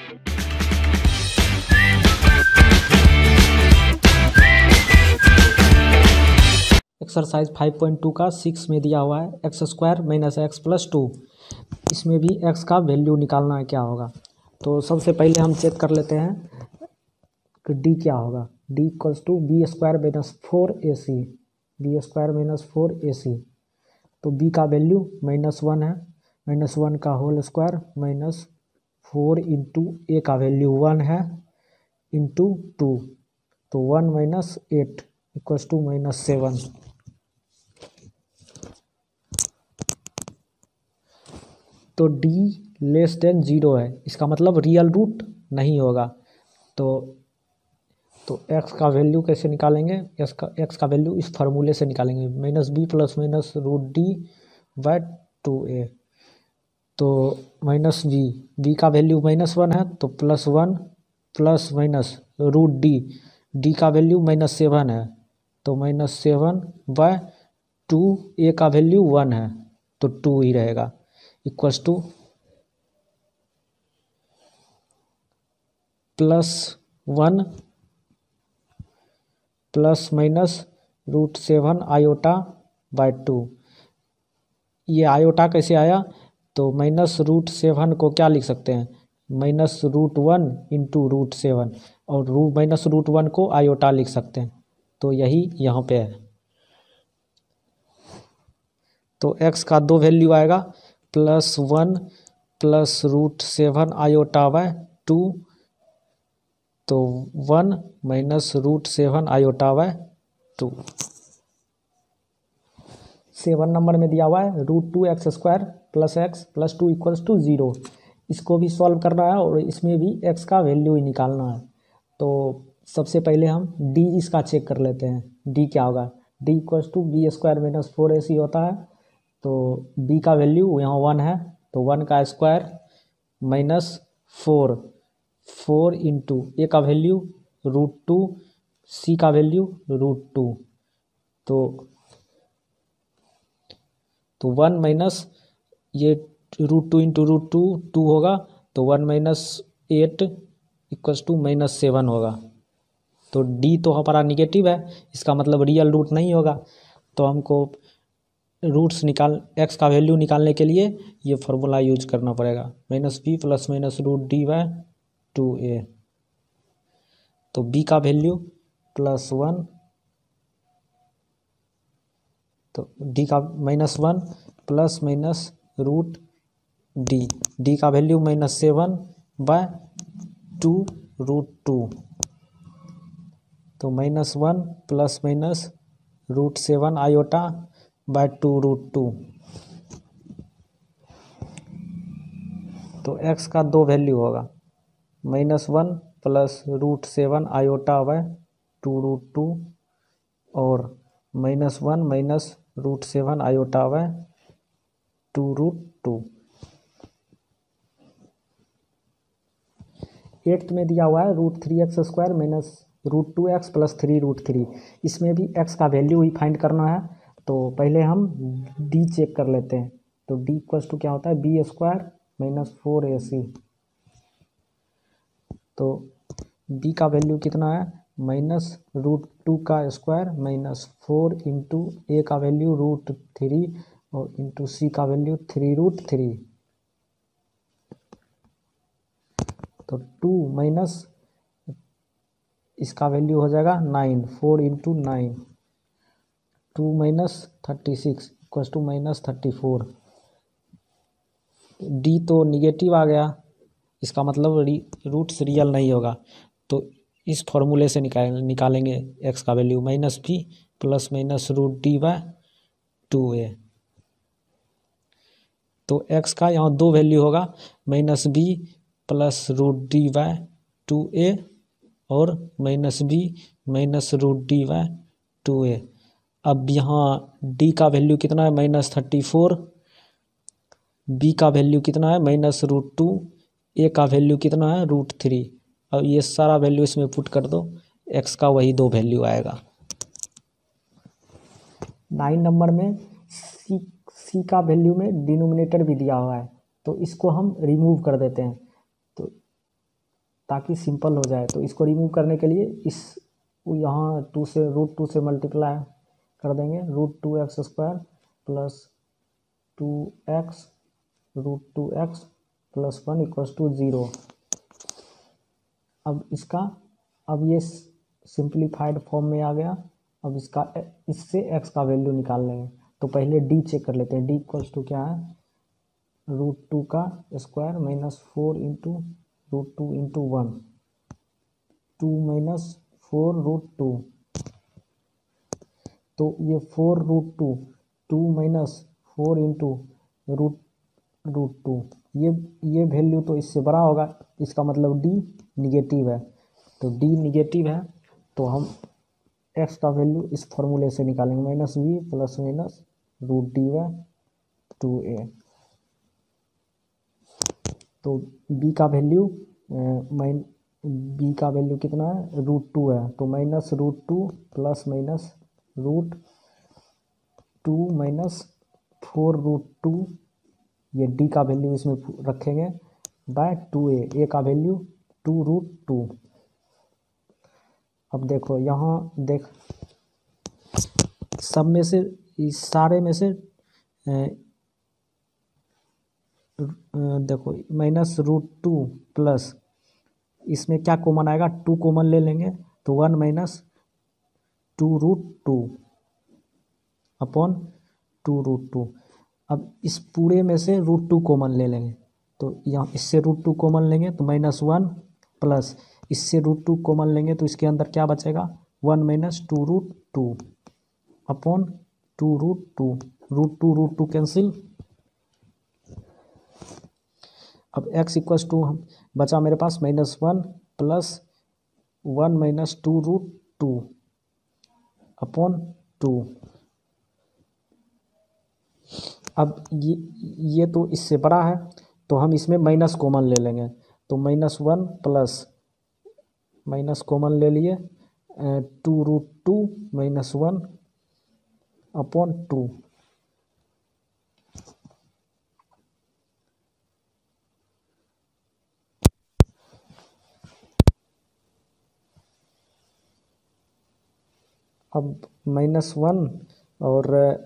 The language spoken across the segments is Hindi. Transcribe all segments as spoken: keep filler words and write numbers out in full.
एक्सरसाइज फाइव पॉइंट टू का सिक्स में दिया हुआ है X square minus X plus two. इसमें भी एक्स का वैल्यू निकालना है क्या होगा। तो सबसे पहले हम चेक कर लेते हैं कि डी क्या होगा। D equals to B square minus four A C, B square minus four A C. तो बी का वैल्यू माइनस वन है, माइनस वन का whole square minus four into A का वैल्यू वन है इंटू टू, तो one minus eight equals to minus seven. तो डी लेस देन जीरो है, इसका मतलब रियल रूट नहीं होगा। तो तो एक्स का वैल्यू कैसे निकालेंगे, एक्स का एक्स का वैल्यू इस फार्मूले से निकालेंगे, minus B plus minus root D by two A. तो माइनस बी, बी का वैल्यू माइनस वन है तो plus one plus minus root D, D का वैल्यू माइनस सेवन है तो minus seven by two, A का वैल्यू वन है तो टू ही रहेगा, equals to plus one plus minus root seven iota by two. ये आयोटा कैसे आया, तो माइनस रूट सेवन को क्या लिख सकते हैं, minus root one into root seven, और रू माइनस रूट वन को आयोटा लिख सकते हैं, तो यही यहाँ पे है। तो x का दो वैल्यू आएगा, plus one plus root seven iota by two, तो one minus root seven iota by two. Seven number में दिया हुआ है root two X square plus X plus two equals to zero. इसको भी सॉल्व करना है और इसमें भी x का वैल्यू ही निकालना है। तो सबसे पहले हम d इसका चेक कर लेते हैं, d क्या होगा। d equals to B square minus four A C होता है, तो b का वैल्यू यहाँ वन है तो वन का square minus four, four into A का वैल्यू रूट टू, सी का वैल्यू रूट टू, तो तो वन माइनस ये root two into root two two होगा, तो one minus eight equals to minus seven होगा। तो डी तो हमारा निगेटिव है, इसका मतलब रियल रूट नहीं होगा। तो हमको रूट्स निकाल एक्स का वैल्यू निकालने के लिए ये फार्मूला यूज करना पड़ेगा, minus B plus minus root D by two A. तो b का वैल्यू प्लस वन, तो d का minus one plus minus root D, D का value minus seven by two root two, तो minus one plus minus root seven iota by two root two. तो x का दो वैल्यू होगा, minus one plus root seven iota by two root two, और minus one minus root seven iota by two root two. Eighth में दिया हुआ है root three X square minus root two X plus three root three. इसमें भी x का वैल्यू ही फाइंड करना है। तो पहले हम d चेक कर लेते हैं। तो d इक्वल्स टू क्या होता है, B square minus four A C. तो b का वैल्यू कितना है, माइनस रूट टू का square minus four into A का वैल्यू रूट थ्री और इंटू सी का वैल्यू थ्री रूट थ्री। तो टू माइनस इसका वैल्यू हो जाएगा nine, four into nine, two minus thirty six equals to minus thirty four. D तो निगेटिव आ गया, इसका मतलब रूट्स रियल नहीं होगा। तो इस फॉर्मूले से निकाल निकालेंगे एक्स का value, minus B plus minus root D by two A. तो एक्स का यहाँ दो वैल्यू होगा, minus B plus root D by two A और minus B minus root D by two A. अब यहाँ डी का वैल्यू कितना है, माइनस थर्टी फोर, बी का वैल्यू कितना है माइनस रूट टू, ए का वैल्यू कितना है रूट थ्री। अब ये सारा वैल्यू इसमें पुट कर दो, एक्स का वही दो वैल्यू आएगा। नाइन नंबर में सी सी का वैल्यू में डिनोमिनेटर भी दिया हुआ है, तो इसको हम रिमूव कर देते हैं। तो ताकि सिंपल हो जाए। तो इसको रिमूव करने के लिए इस यहाँ टू से रूट टू से मल्टीप्लाई कर देंगे, root two X square plus two X root two X plus one equals to zero. अब इसका अब ये सिंप्लीफाइड फॉर्म में आ गया। अब इसका इससे x का वैल्यू निकाल लेंगे। तो पहले d चेक कर लेते हैं। d इक्वल्स टू क्या है, रूट टू का square minus four into root two into one, two minus four root two. तो ये four root two, two minus four into root root two, ये ये वैल्यू तो इससे बड़ा होगा, इसका मतलब d निगेटिव है। तो d निगेटिव है तो हम x का वैल्यू इस फॉर्मूले से निकालेंगे, minus B plus minus root D by two A. तो b का वैल्यू माइन b का वैल्यू कितना है, रूट टू है। तो minus root two plus minus root two minus four root two, ये d का वैल्यू इसमें रखेंगे बाय टू ए, ए का वैल्यू टू रूट टू। अब देखो यहाँ देख, सब में से इस सारे में से ए, देखो माइनस रूट टू प्लस इसमें क्या कॉमन आएगा, टू कॉमन ले लेंगे तो one minus two root two upon two root two. अब इस पूरे में से रूट टू कॉमन ले लेंगे, तो यहाँ इससे रूट टू कॉमन लेंगे तो माइनस वन प्लस इससे रूट टू कॉमन लेंगे तो इसके अंदर क्या बचेगा, one minus two root two upon two root two, root two root two cancel. अब x इक्वल्स टू बचा मेरे पास minus one plus one minus two root two upon two. अब ये ये तो इससे बड़ा है तो हम इसमें माइनस कॉमन ले लेंगे, तो minus one plus minus common ले लिए two root two minus one upon two. अब माइनस वन और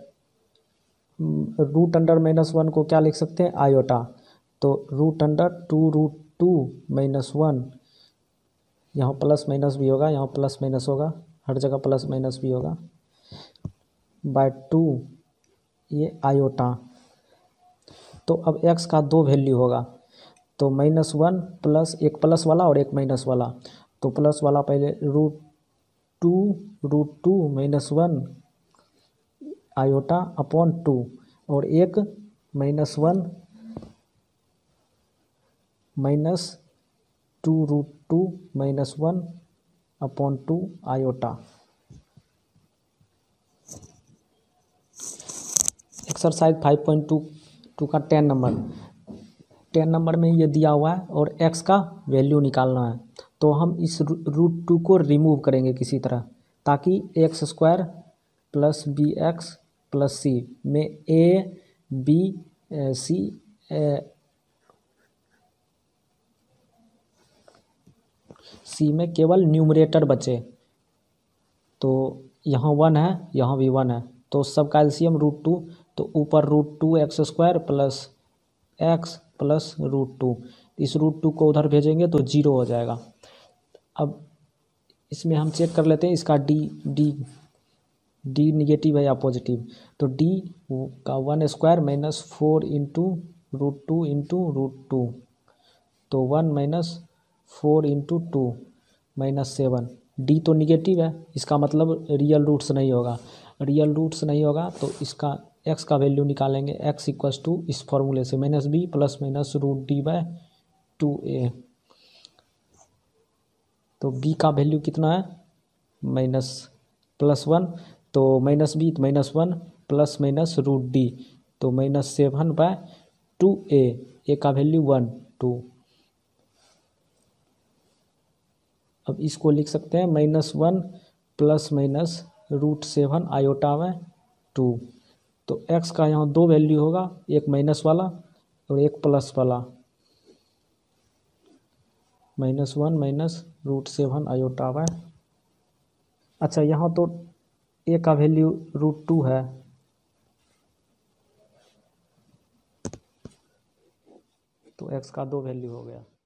रूट अंडर माइनस वन को क्या लिख सकते हैं, आयोटा। तो root under two root two minus one, यहाँ प्लस माइनस भी होगा, यहाँ प्लस माइनस होगा, हर जगह प्लस माइनस भी होगा, बाय टू ये आयोटा। तो अब x का दो वैल्यू होगा, तो माइनस वन प्लस एक प्लस वाला और एक माइनस वाला। तो प्लस वाला पहले root two root two minus one iota upon two, और एक minus one minus two root two minus one upon two iota. Exercise five point two two का टेन नंबर टेन नंबर में ये दिया हुआ है और x का वैल्यू निकालना है। तो हम इस रूट टू को रिमूव करेंगे किसी तरह, ताकि X square plus B X plus C में ए बी सी सी में केवल न्यूमरेटर बचे। तो यहाँ वन है, यहाँ भी वन है, तो सबका एलसीएम रूट टू। तो ऊपर root two X square plus X plus root two, इस रूट टू को उधर भेजेंगे तो जीरो हो जाएगा। अब इसमें हम चेक कर लेते हैं इसका डी डी डी निगेटिव है या पॉजिटिव। तो डी का one square minus four into root two into root two, तो one minus four into two minus seven. D तो निगेटिव है, इसका मतलब रियल रूट्स नहीं होगा, रियल रूट्स नहीं होगा तो इसका x का वैल्यू निकालेंगे। x इक्वल्स टू इस फॉर्मूले से minus B plus minus root D by two A. तो b का वैल्यू कितना है, माइनस प्लस वन, तो माइनस बी तो minus one plus minus root D, तो minus seven by two A, A का वैल्यू वन टू। अब इसको लिख सकते हैं minus one plus minus root seven iota by two. तो x का यहाँ दो वैल्यू होगा, एक माइनस वाला और एक प्लस वाला। Minus one minus root seven iota by. अच्छा यहाँ तो ए का वैल्यू रूट टू है, तो एक्स का दो वैल्यू हो गया।